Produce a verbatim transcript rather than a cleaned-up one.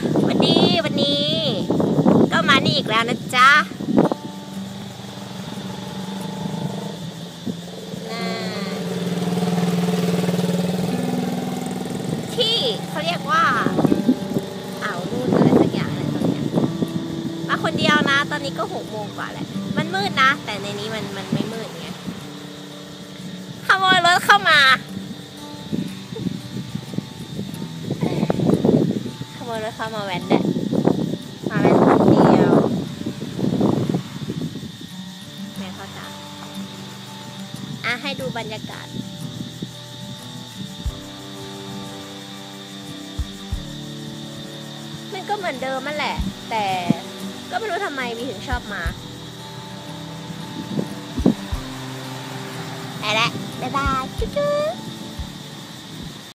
วันนี้วันนี้ก็มานี่อีกแล้วนะจ๊ะที่เขาเรียกว่าอ่าวนู่นอะไรสักอย่างอะไรตรงเนี้ยมาคนเดียวนะตอนนี้ก็หกโมงกว่าแหละมันมืดนะแต่ในนี้มันมันไม่มืดไงขโมยรถเข้ามาขโมยรถเข้ามาแว้นแหละมาแว้นคนเดียวแม่เขาจ๋าอ่ะให้ดูบรรยากาศมันก็เหมือนเดิมนั่นแหละแต่ก็ไม่รู้ทำไมมีถึงชอบมาไปแล้วบ๊ายบายจุ๊บ